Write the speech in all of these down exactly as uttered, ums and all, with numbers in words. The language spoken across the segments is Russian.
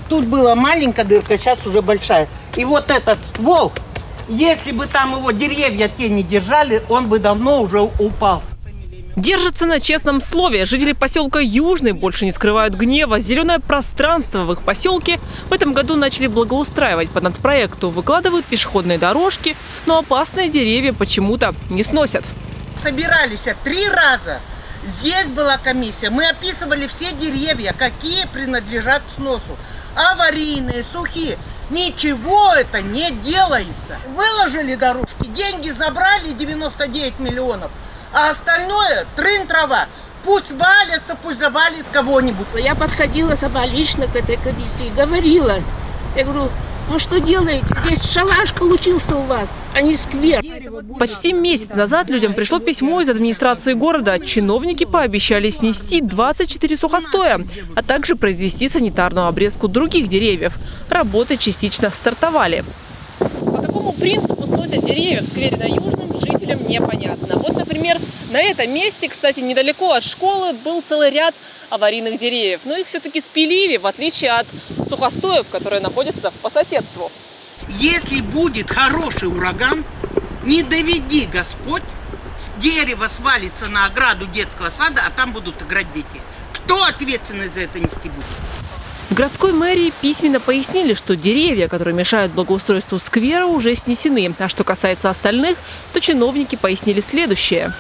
Тут была маленькая дырка, сейчас уже большая. И вот этот ствол, если бы там его деревья те не держали, он бы давно уже упал. Держатся на честном слове. Жители поселка Южный больше не скрывают гнева. Зеленое пространство в их поселке в этом году начали благоустраивать по нацпроекту. Выкладывают пешеходные дорожки, но опасные деревья почему-то не сносят. Собирались три раза. Здесь была комиссия. Мы описывали все деревья, какие принадлежат сносу. Аварийные, сухие. Ничего это не делается. Выложили дорожки, деньги забрали девяносто девять миллионов. А остальное трын трава. Пусть валятся, пусть завалит кого-нибудь. Я подходила самолично к этой комиссии, говорила. Я говорю, ну что делаете? Здесь шалаш получился у вас, а не сквер. Почти месяц назад людям пришло письмо из администрации города. Чиновники пообещали снести двадцать четыре сухостоя, а также произвести санитарную обрезку других деревьев. Работы частично стартовали. По какому принципу сносят деревья в сквере на Южном, жителям непонятно. Вот, например, на этом месте, кстати, недалеко от школы, был целый ряд аварийных деревьев. Но их все-таки спилили, в отличие от сухостоев, которые находятся по соседству. Если будет хороший ураган, не доведи Господь, дерево свалится на ограду детского сада, а там будут играть дети. Кто ответственность за это нести будет? В городской мэрии письменно пояснили, что деревья, которые мешают благоустройству сквера, уже снесены. А что касается остальных, то чиновники пояснили следующее.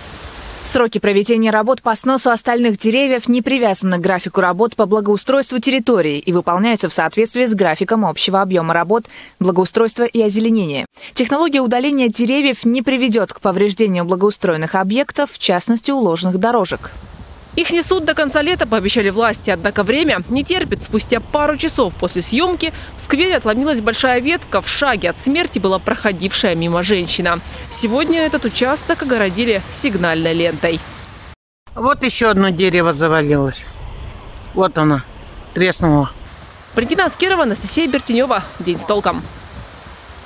Сроки проведения работ по сносу остальных деревьев не привязаны к графику работ по благоустройству территории и выполняются в соответствии с графиком общего объема работ благоустройства и озеленения. Технология удаления деревьев не приведет к повреждению благоустроенных объектов, в частности, уложенных дорожек. Их снесут до конца лета, пообещали власти. Однако время не терпит. Спустя пару часов после съемки в сквере отломилась большая ветка. В шаге от смерти была проходившая мимо женщина. Сегодня этот участок огородили сигнальной лентой. Вот еще одно дерево завалилось. Вот оно, треснуло. Валентина Аскерова, Анастасия Бертенева. День с толком.